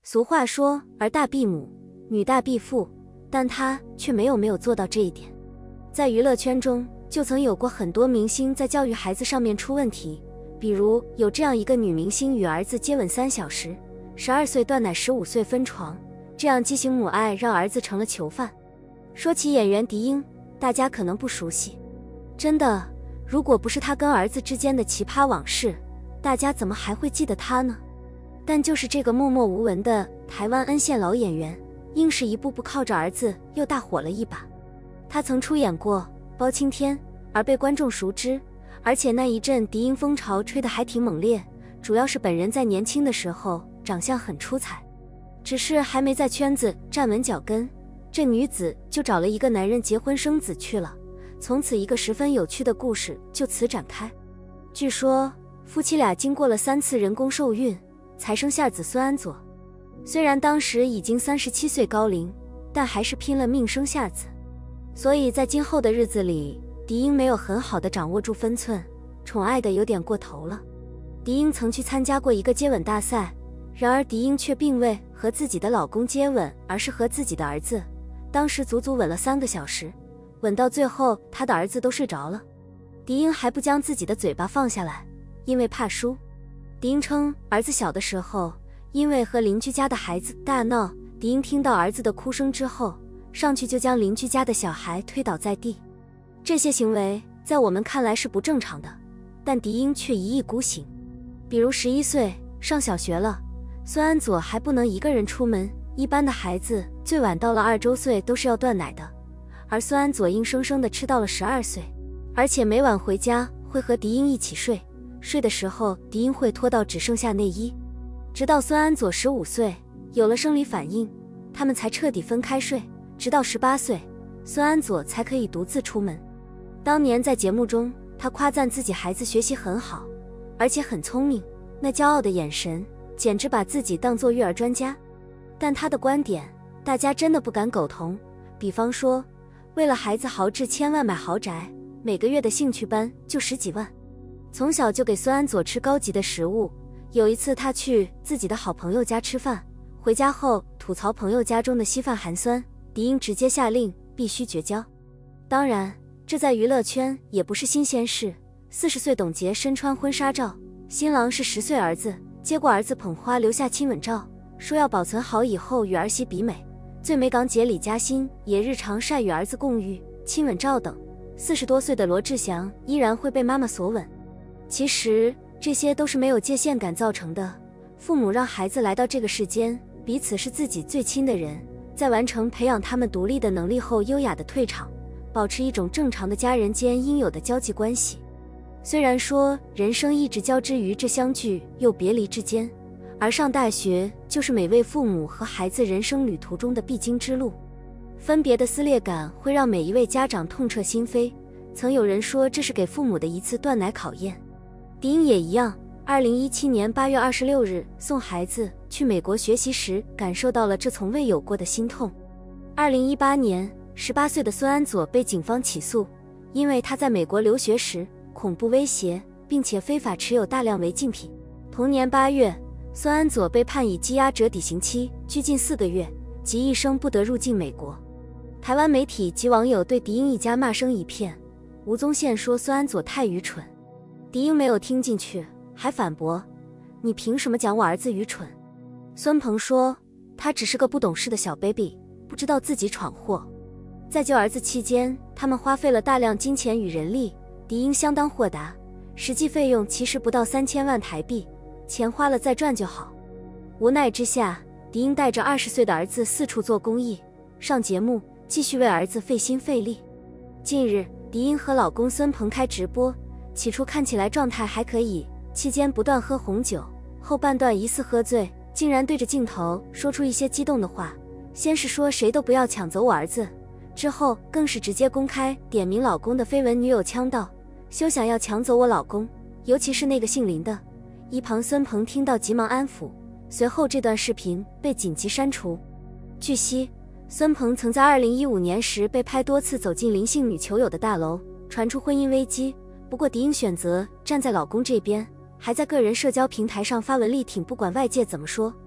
俗话说儿大必母，女大必父，但她却没有做到这一点。在娱乐圈中，就曾有过很多明星在教育孩子上面出问题，比如有这样一个女明星与儿子接吻3小时，12岁断奶，15岁分床，这样畸形母爱让儿子成了囚犯。说起演员狄英，大家可能不熟悉，真的，如果不是他跟儿子之间的奇葩往事，大家怎么还会记得他呢？但就是这个默默无闻的台湾恩县老演员，硬是一步步靠着儿子又大火了一把。他曾出演过《包青天》，而被观众熟知，而且那一阵狄英风潮吹得还挺猛烈，主要是本人在年轻的时候长相很出彩，只是还没在圈子站稳脚跟，这女子就找了一个男人结婚生子去了，从此一个十分有趣的故事就此展开。据说夫妻俩经过了3次人工受孕才生下子孙安佐，虽然当时已经37岁高龄，但还是拼了命生下子。所以在今后的日子里，狄英没有很好的掌握住分寸，宠爱的有点过头了。狄英曾去参加过一个接吻大赛，然而狄英却并未和自己的老公接吻，而是和自己的儿子，当时足足吻了3个小时，吻到最后他的儿子都睡着了，狄英还不将自己的嘴巴放下来，因为怕输。狄英称儿子小的时候因为和邻居家的孩子大闹，狄英听到儿子的哭声之后，上去就将邻居家的小孩推倒在地。这些行为在我们看来是不正常的，但狄英却一意孤行。比如11岁上小学了，孙安佐还不能一个人出门，一般的孩子最晚到了2周岁都是要断奶的，而孙安佐硬生生的吃到了12岁，而且每晚回家会和狄英一起睡，睡的时候狄英会脱到只剩下内衣，直到孙安佐15岁有了生理反应，他们才彻底分开睡，直到18岁孙安佐才可以独自出门。当年在节目中，他夸赞自己孩子学习很好，而且很聪明，那骄傲的眼神简直把自己当作育儿专家。但他的观点大家真的不敢苟同，比方说为了孩子豪掷千万买豪宅，每个月的兴趣班就10几万，从小就给孙安佐吃高级的食物。有一次他去自己的好朋友家吃饭，回家后吐槽朋友家中的稀饭寒酸，狄英直接下令必须绝交。当然这在娱乐圈也不是新鲜事，40岁董洁身穿婚纱照，新郎是10岁儿子，接过儿子捧花留下亲吻照，说要保存好以后与儿媳比美。最美港姐李嘉欣也日常晒与儿子共浴、亲吻照等。40多岁的罗志祥依然会被妈妈索吻。其实这些都是没有界限感造成的，父母让孩子来到这个世间，彼此是自己最亲的人，在完成培养他们独立的能力后优雅的退场，保持一种正常的家人间应有的交际关系。虽然说人生一直交织于这相聚又别离之间，而上大学就是每位父母和孩子人生旅途中的必经之路，分别的撕裂感会让每一位家长痛彻心扉，曾有人说这是给父母的一次断奶考验。狄英也一样，2017年8月26日送孩子去美国学习时感受到了这从未有过的心痛。2018年18岁的孙安佐被警方起诉，因为他在美国留学时恐怖威胁，并且非法持有大量违禁品。同年8月，孙安佐被判以羁押折抵刑期，拘禁4个月，及一生不得入境美国。台湾媒体及网友对狄英一家骂声一片，吴宗宪说孙安佐太愚蠢，狄英没有听进去，还反驳：“你凭什么讲我儿子愚蠢？”孙鹏说：“他只是个不懂事的小 baby， 不知道自己闯祸。”在救儿子期间，他们花费了大量金钱与人力，狄英相当豁达，实际费用其实不到3000万台币，钱花了再赚就好。无奈之下，狄英带着20岁的儿子四处做公益，上节目，继续为儿子费心费力。近日，狄英和老公孙鹏开直播，起初看起来状态还可以，期间不断喝红酒，后半段疑似喝醉，竟然对着镜头说出一些激动的话，先是说谁都不要抢走我儿子，之后更是直接公开点名老公的绯闻女友呛道：“休想要抢走我老公，尤其是那个姓林的。”一旁孙鹏听到急忙安抚，随后这段视频被紧急删除。据悉，孙鹏曾在2015年时被拍多次走进林姓女球友的大楼，传出婚姻危机，不过狄英选择站在老公这边，还在个人社交平台上发文力挺，不管外界怎么说，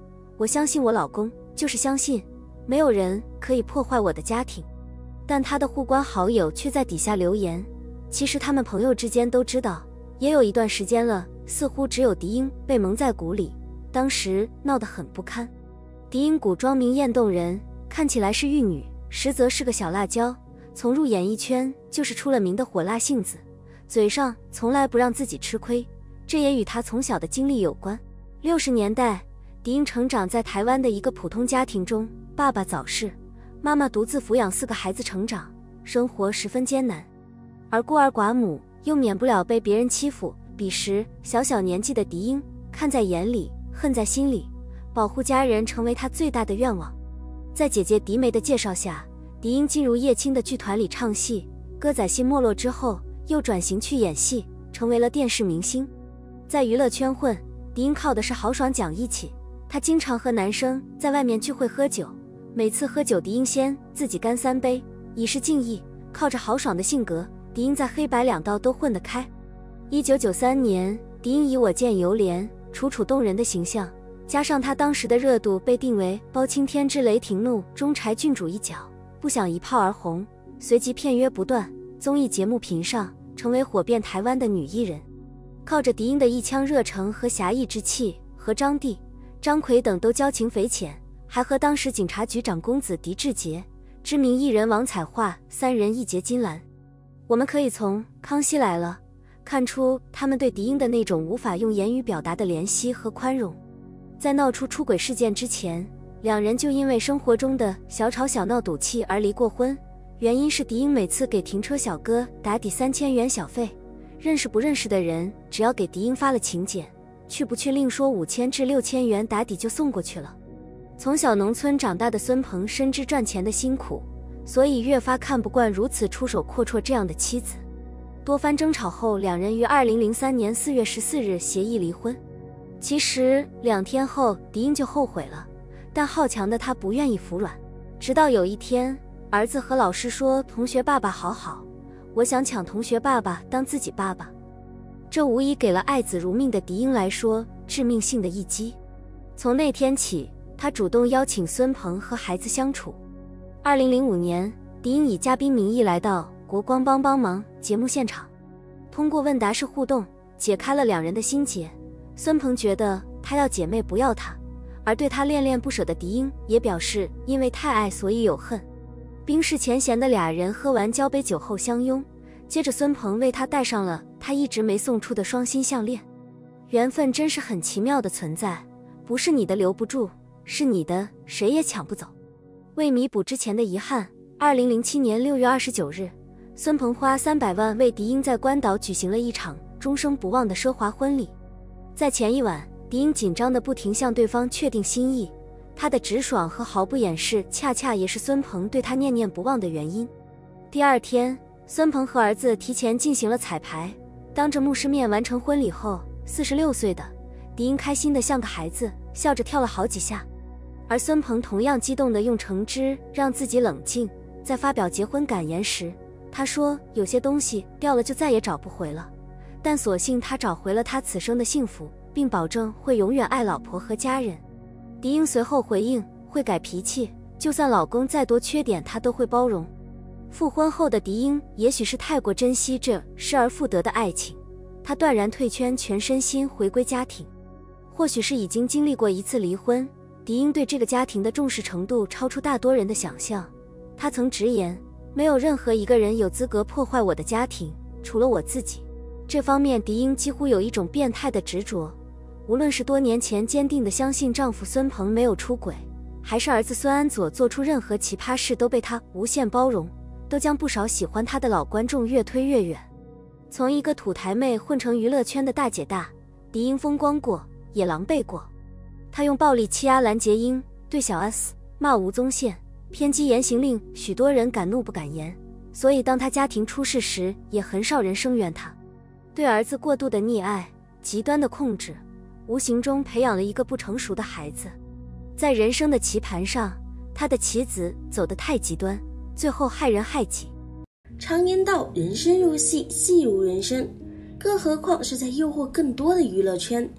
我相信我老公，就是相信没有人可以破坏我的家庭。但他的互关好友却在底下留言，其实他们朋友之间都知道，也有一段时间了，似乎只有狄英被蒙在鼓里，当时闹得很不堪。狄英古装明艳动人，看起来是玉女，实则是个小辣椒，从入演艺圈就是出了名的火辣性子，嘴上从来不让自己吃亏，这也与她从小的经历有关。60年代，狄英成长在台湾的一个普通家庭中，爸爸早逝，妈妈独自抚养4个孩子成长，生活十分艰难，而孤儿寡母又免不了被别人欺负。彼时小年纪的狄英看在眼里，恨在心里，保护家人成为她最大的愿望。在姐姐狄梅的介绍下，狄英进入叶青的剧团里唱戏，歌仔戏没落之后又转型去演戏，成为了电视明星。在娱乐圈混，狄英靠的是豪爽讲义气，她经常和男生在外面聚会喝酒，每次喝酒狄英先自己干3杯，以示敬意。靠着豪爽的性格，狄英在黑白两道都混得开。1993年，狄英以我见犹怜、楚楚动人的形象，加上她当时的热度，被定为包青天之雷霆怒中柴郡主一角，不想一炮而红，随即片约不断，综艺节目频上，成为火遍台湾的女艺人。靠着狄英的一腔热诚和侠义之气，和张帝、张奎等都交情匪浅，还和当时警察局长公子狄志杰、知名艺人王彩桦3人一结金兰。我们可以从《康熙来了》看出他们对狄英的那种无法用言语表达的怜惜和宽容。在闹出出轨事件之前，两人就因为生活中的小吵小闹赌气而离过婚，原因是狄英每次给停车小哥打抵3000元小费，认识不认识的人只要给狄英发了请柬，去不去另说，5000至6000元打底就送过去了。从小农村长大的孙鹏深知赚钱的辛苦，所以越发看不惯如此出手阔绰这样的妻子。多番争吵后，两人于2003年4月14日协议离婚。其实2天后狄英就后悔了，但好强的他不愿意服软。直到有一天，儿子和老师说，同学爸爸好好，我想抢同学爸爸当自己爸爸。这无疑给了爱子如命的狄英来说致命性的一击。从那天起，他主动邀请孙鹏和孩子相处。2005年，狄英以嘉宾名义来到国光帮帮忙节目现场，通过问答式互动解开了两人的心结。孙鹏觉得他要姐妹不要他，而对他恋恋不舍的狄英也表示因为太爱所以有恨。冰释前嫌的俩人喝完交杯酒后相拥，接着孙鹏为他戴上了他一直没送出的双心项链。缘分真是很奇妙的存在，不是你的留不住，是你的谁也抢不走。为弥补之前的遗憾，2007年6月29日，孙鹏花300万为狄英在关岛举行了一场终生不忘的奢华婚礼。在前一晚，狄英紧张的不停向对方确定心意，他的直爽和毫不掩饰恰恰也是孙鹏对他念念不忘的原因。第二天，孙鹏和儿子提前进行了彩排，当着牧师面完成婚礼后，46岁的狄英开心的像个孩子，笑着跳了好几下。而孙鹏同样激动地用橙汁让自己冷静。在发表结婚感言时，他说有些东西掉了就再也找不回了，但所幸他找回了他此生的幸福，并保证会永远爱老婆和家人。狄英随后回应会改脾气，就算老公再多缺点他都会包容。复婚后的狄英也许是太过珍惜这失而复得的爱情，他断然退圈，全身心回归家庭。或许是已经经历过一次离婚，狄英对这个家庭的重视程度超出大多人的想象。他曾直言，没有任何一个人有资格破坏我的家庭，除了我自己。这方面狄英几乎有一种变态的执着，无论是多年前坚定地相信丈夫孙鹏没有出轨，还是儿子孙安佐做出任何奇葩事都被他无限包容，都将不少喜欢他的老观众越推越远。从一个土台妹混成娱乐圈的大姐大，狄英风光过，也狼狈过。她用暴力欺压蓝洁瑛，对小 S 骂吴宗宪，偏激言行令许多人敢怒不敢言，所以当她家庭出事时，也很少人声援她。对儿子过度的溺爱，极端的控制，无形中培养了一个不成熟的孩子。在人生的棋盘上，他的棋子走得太极端，最后害人害己。 常言道，人生如戏，戏如人生，更何况是在诱惑更多的娱乐圈。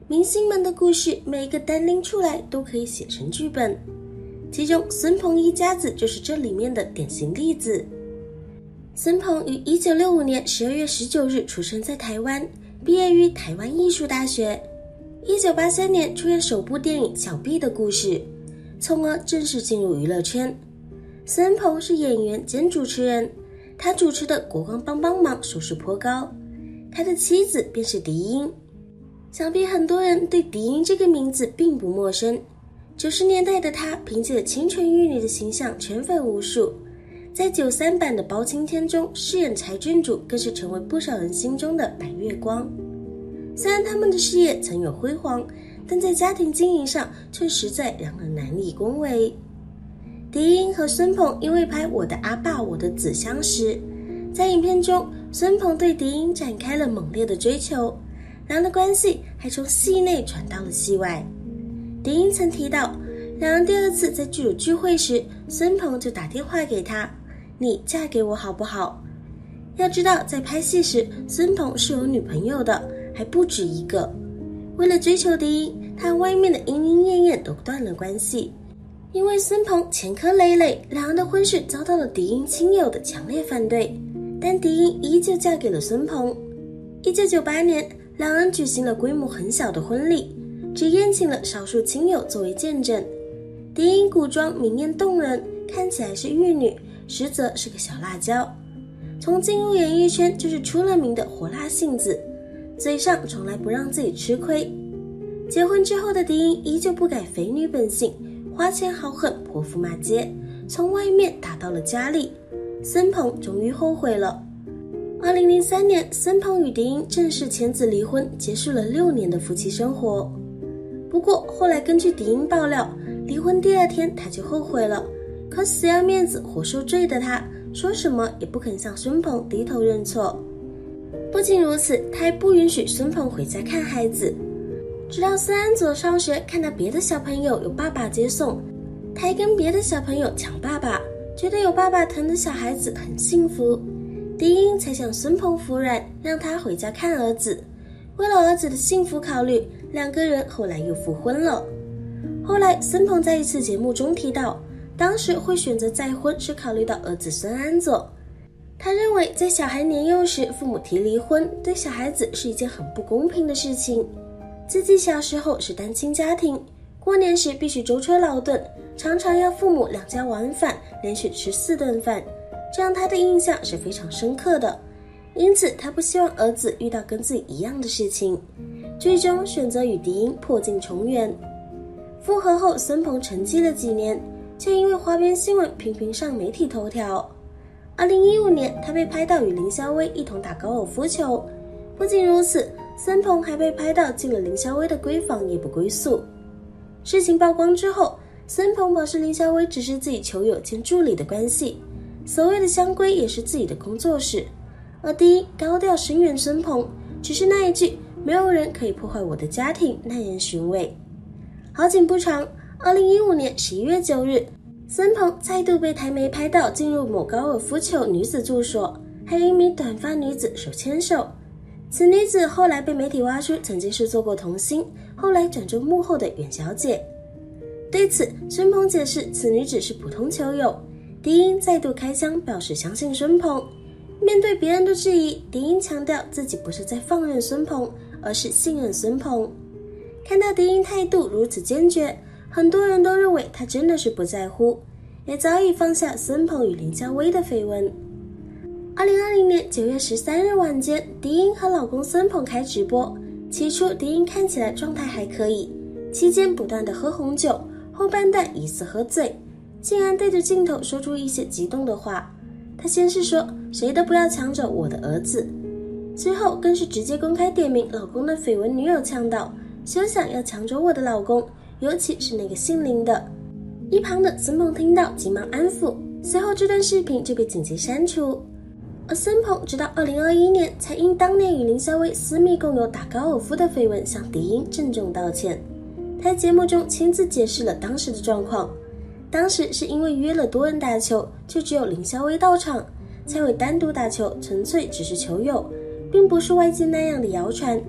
明星们的故事每一个单拎出来都可以写成剧本，其中孙鹏一家子就是这里面的典型例子。孙鹏于1965年12月19日出生在台湾，毕业于台湾艺术大学。1983年出演首部电影《小 B 的故事》，从而正式进入娱乐圈。孙鹏是演员兼主持人，他主持的《国光帮帮忙》收视颇高，他的妻子便是狄英。想必很多人对狄英这个名字并不陌生。90年代的她凭借清纯玉女的形象圈粉无数，在93版的《包青天》中饰演柴郡主，更是成为不少人心中的白月光。虽然他们的事业曾有辉煌，但在家庭经营上却实在让人难以恭维。狄英和孙鹏因为拍《我的阿爸我的子》相识，在影片中孙鹏对狄英展开了猛烈的追求，两人的关系还从戏内传到了戏外。狄英曾提到，两人第二次在剧组聚会时，孙鹏就打电话给他，你嫁给我好不好？要知道在拍戏时，孙鹏是有女朋友的，还不止一个。为了追求狄英，他和外面的莺莺燕燕都断了关系。因为孙鹏前科累累，两人的婚事遭到了狄英亲友的强烈反对，但狄英依旧嫁给了孙鹏。1998年，两人举行了规模很小的婚礼，只宴请了少数亲友作为见证。狄英古装明艳动人，看起来是玉女，实则是个小辣椒。从进入演艺圈就是出了名的火辣性子，嘴上从来不让自己吃亏。结婚之后的狄英依旧不改肥女本性，花钱豪横，泼妇骂街，从外面打到了家里。孙鹏终于后悔了。2003年，孙鹏与狄英正式签字离婚，结束了6年的夫妻生活。不过后来根据狄英爆料，离婚第2天他就后悔了，可死要面子活受罪的他，说什么也不肯向孙鹏低头认错。不仅如此，他还不允许孙鹏回家看孩子。直到孙安佐上学，看到别的小朋友有爸爸接送，他还跟别的小朋友抢爸爸，觉得有爸爸疼的小孩子很幸福。狄英才向孙鹏服软，让他回家看儿子。为了儿子的幸福考虑，两个人后来又复婚了。后来孙鹏在一次节目中提到，当时会选择再婚是考虑到儿子孙安佐。他认为在小孩年幼时父母提离婚，对小孩子是一件很不公平的事情。自己小时候是单亲家庭，过年时必须舟车劳顿，常常要父母两家往返，连续吃4顿饭，这样他的印象是非常深刻的。因此他不希望儿子遇到跟自己一样的事情，最终选择与狄英破镜重圆。复合后，孙鹏沉寂了几年，却因为花边新闻频频上媒体头条。2015年，他被拍到与林小薇一同打高尔夫球。不仅如此，孙鹏还被拍到进了林小薇的闺房夜不归宿。事情曝光之后，孙鹏表示林小薇只是自己球友兼助理的关系，所谓的香闺也是自己的工作室。而第一高调声援孙鹏，只是那一句没有人可以破坏我的家庭耐人寻味。好景不长，2015年11月9日，孙鹏再度被台媒拍到进入某高尔夫球女子住所，还与一名短发女子手牵手。此女子后来被媒体挖出曾经是做过童星，后来转做幕后的袁小姐。对此，孙鹏解释此女子是普通球友。狄英再度开枪表示相信孙鹏。面对别人的质疑，狄英强调自己不是在放任孙鹏，而是信任孙鹏。看到狄英态度如此坚决，很多人都认为他真的是不在乎，也早已放下孙鹏与林小薇的绯闻。2020年9月13日晚间，狄英和老公孙鹏开直播。起初狄英看起来状态还可以，期间不断的喝红酒，后半段疑似喝醉，竟然对着镜头说出一些激动的话。他先是说谁都不要抢走我的儿子，之后更是直接公开点名老公的绯闻女友呛道，休想要抢走我的老公，尤其是那个姓林的。一旁的孙鹏听到急忙安抚，随后这段视频就被紧急删除。而孙鹏直到2021年才因当年与林小薇私密共有打高尔夫的绯闻向狄英郑重道歉。他在节目中亲自解释了当时的状况，当时是因为约了多人打球，就只有林小薇到场，才会单独打球，纯粹只是球友，并不是外界那样的谣传。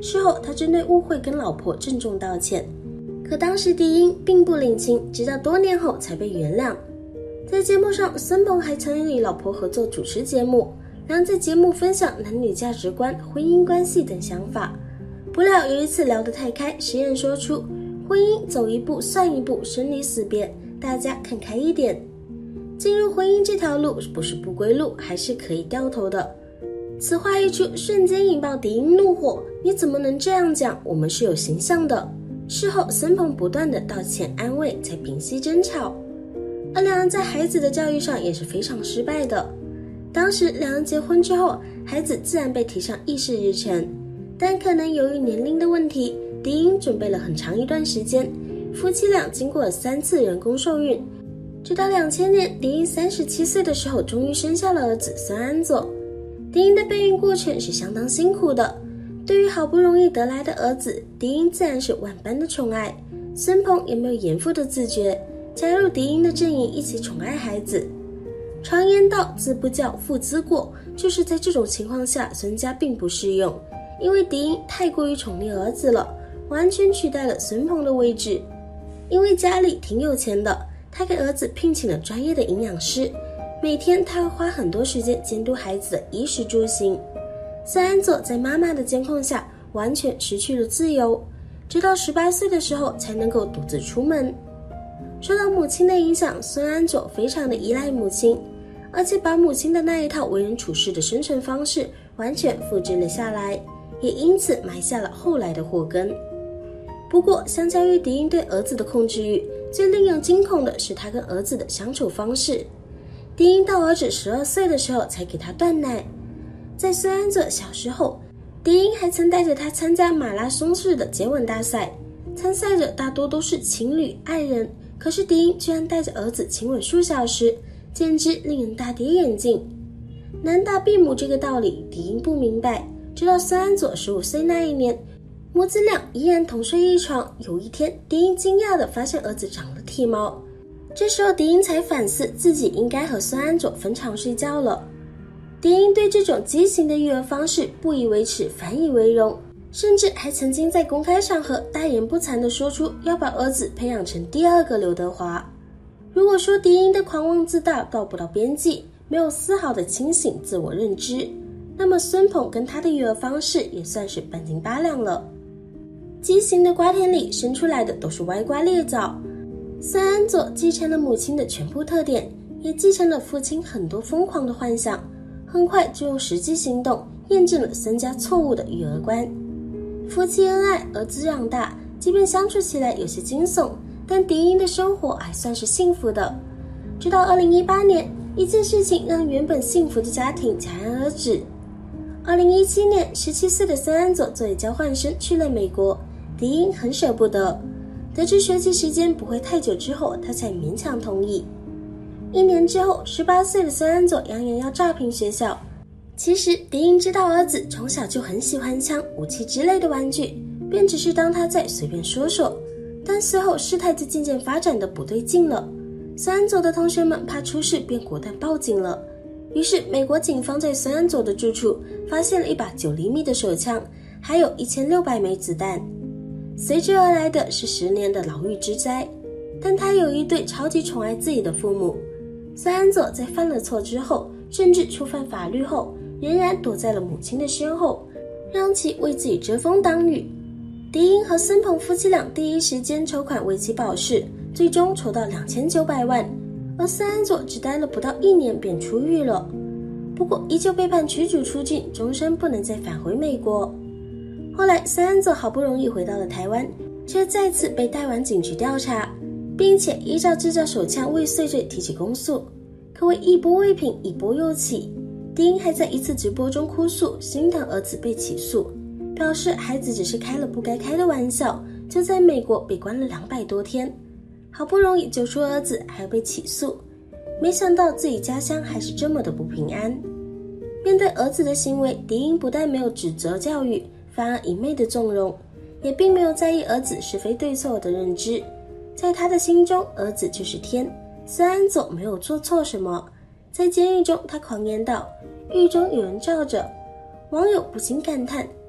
事后他针对误会跟老婆郑重道歉，可当时迪英并不领情，直到多年后才被原谅。在节目上，孙鹏还曾与老婆合作主持节目，两人在节目分享男女价值观、婚姻关系等想法。不料有一次聊得太开，实验说出婚姻走一步算一步，生离死别，大家看开一点。进入婚姻这条路不是不归路，还是可以掉头的。此话一出，瞬间引爆迪英怒火，你怎么能这样讲，我们是有形象的。事后孙鹏不断的道歉安慰，才平息争吵。而两人在孩子的教育上也是非常失败的。当时两人结婚之后，孩子自然被提上议事日程，但可能由于年龄的问题，迪英准备了很长一段时间，夫妻俩经过了3次人工受孕，直到2000年，迪英37岁的时候，终于生下了儿子孙安佐。迪英的备孕过程是相当辛苦的，对于好不容易得来的儿子，迪英自然是万般的宠爱，孙鹏也没有严父的自觉，加入迪英的阵营，一起宠爱孩子。常言道，子不教，父之过，就是在这种情况下，孙家并不适用，因为迪英太过于宠溺儿子了，完全取代了孙鹏的位置。因为家里挺有钱的，他给儿子聘请了专业的营养师，每天他会花很多时间监督孩子的衣食住行。孙安佐在妈妈的监控下完全失去了自由，直到18岁的时候才能够独自出门。受到母亲的影响，孙安佐非常的依赖母亲，而且把母亲的那一套为人处事的生存方式完全复制了下来，也因此埋下了后来的祸根。不过相较于迪英对儿子的控制欲，最令人惊恐的是他跟儿子的相处方式。迪英到儿子12岁的时候才给他断奶。在孙安佐小时候，迪英还曾带着他参加马拉松式的接吻大赛，参赛者大多都是情侣爱人，可是迪英居然带着儿子亲吻数小时，简直令人大跌眼镜。男大必母这个道理迪英不明白，直到孙安佐15岁那一年，母子俩依然同睡一床。有一天，迪英惊讶地发现儿子长了体毛，这时候迪英才反思自己应该和孙安佐分床睡觉了。迪英对这种畸形的育儿方式不以为耻，反以为荣，甚至还曾经在公开场合大言不惭地说出要把儿子培养成第二个刘德华。如果说迪英的狂妄自大到不到边际，没有丝毫的清醒自我认知，那么孙鹏跟他的育儿方式也算是半斤八两了。畸形的瓜田里生出来的都是歪瓜裂枣。孙安佐继承了母亲的全部特点，也继承了父亲很多疯狂的幻想，很快就用实际行动验证了孙家错误的育儿观。夫妻恩爱，儿子长大，即便相处起来有些惊悚，但迪英的生活还算是幸福的。直到2018年，一件事情让原本幸福的家庭戛然而止。2017年，17岁的孙安佐作为交换生去了美国，迪英很舍不得，得知学习时间不会太久之后，他才勉强同意。1年之后，18岁的孙安佐扬言要炸平学校。其实迪英知道儿子从小就很喜欢枪、武器之类的玩具，便只是当他在随便说说。但随后事态就渐渐发展的不对劲了，孙安佐的同学们怕出事，便果断报警了。于是美国警方在孙安佐的住处发现了一把9厘米的手枪，还有1600枚子弹。随之而来的是10年的牢狱之灾。但他有一对超级宠爱自己的父母。孙安佐在犯了错之后，甚至触犯法律后，仍然躲在了母亲的身后，让其为自己遮风挡雨。迪英和孙鹏夫妻俩第一时间筹款为其保释，最终筹到2900万，而孙安佐只待了不到1年便出狱了。不过依旧被判驱逐出境，终身不能再返回美国。后来孙安佐好不容易回到了台湾，却再次被带往警局调查，并且依照制造手枪未遂罪提起公诉，可谓一波未平一波又起。迪英还在一次直播中哭诉，心疼儿子被起诉，表示孩子只是开了不该开的玩笑，就在美国被关了200多天，好不容易救出儿子还要被起诉，没想到自己家乡还是这么的不平安。面对儿子的行为，迪英不但没有指责教育，反而一昧的纵容，也并没有在意儿子是非对错的认知。在他的心中，儿子就是天，孙安佐没有做错什么。在监狱中，他狂言道：狱中有人罩着。网友不禁感叹，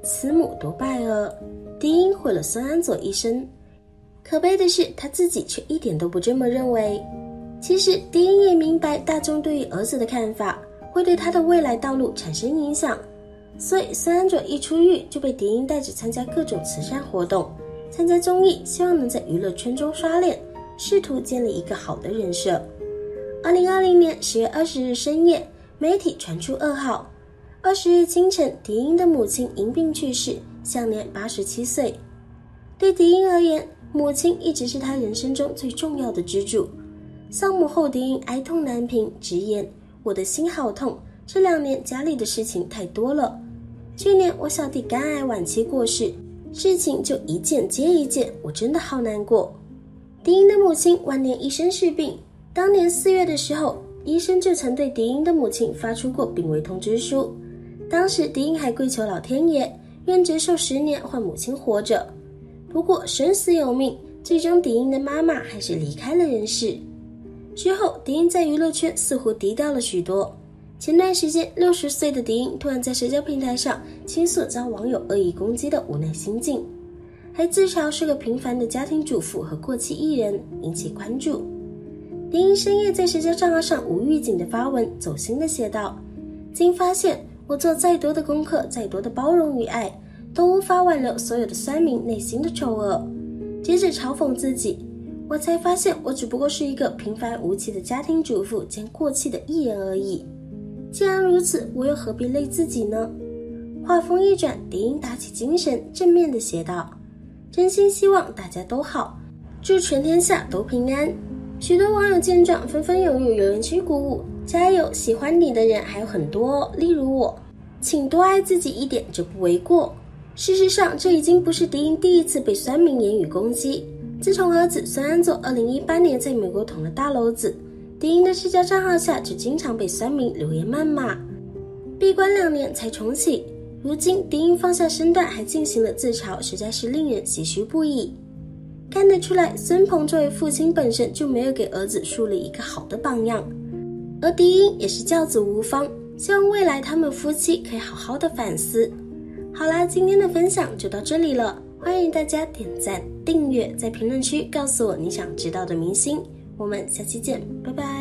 斯姆多拜尔。迪英毁了孙安佐一生，可悲的是他自己却一点都不这么认为。其实迪英也明白大众对于儿子的看法会对他的未来道路产生影响，所以孙安佐一出狱就被迪英带着参加各种慈善活动，参加综艺，希望能在娱乐圈中刷脸，试图建立一个好的人设。2020年10月20日深夜，媒体传出噩耗，20日清晨，迪英的母亲因病去世，享年87岁。对迪英而言，母亲一直是他人生中最重要的支柱。丧母后，迪英哀痛难平，直言：“我的心好痛，这2年家里的事情太多了。去年我小弟肝癌晚期过世，事情就一件接一件，我真的好难过。”迪英的母亲晚年一生是病，当年4月的时候，医生就曾对迪英的母亲发出过病危通知书。当时迪英还跪求老天爷，愿折寿10年换母亲活着。不过生死有命，最终迪英的妈妈还是离开了人世。之后，迪英在娱乐圈似乎低调了许多。前段时间，60岁的迪英突然在社交平台上倾诉遭网友恶意攻击的无奈心境，还自嘲是个平凡的家庭主妇和过气艺人，引起关注。迪英深夜在社交账号上无预警的发文，走心的写道：“经发现，我做再多的功课，再多的包容与爱，都无法挽留所有的酸民内心的丑恶。”接着嘲讽自己：“我才发现，我只不过是一个平凡无奇的家庭主妇兼过气的艺人而已。既然如此，我又何必累自己呢？”话锋一转，迪英打起精神，正面的写道：“真心希望大家都好，祝全天下都平安。”许多网友见状纷纷涌入留言区鼓舞：“加油，喜欢你的人还有很多哦，例如我，请多爱自己一点，这不为过。”事实上，这已经不是迪英第一次被酸民言语攻击。自从儿子孙安佐2018年在美国捅了大篓子，迪英的社交账号下就经常被酸民留言谩骂。闭关2年才重启，如今迪英放下身段还进行了自嘲，实在是令人唏嘘不已。看得出来，孙鹏作为父亲本身就没有给儿子树立一个好的榜样，而迪英也是教子无方，希望未来他们夫妻可以好好的反思。好啦，今天的分享就到这里了，欢迎大家点赞、订阅，在评论区告诉我你想知道的明星，我们下期见，拜拜。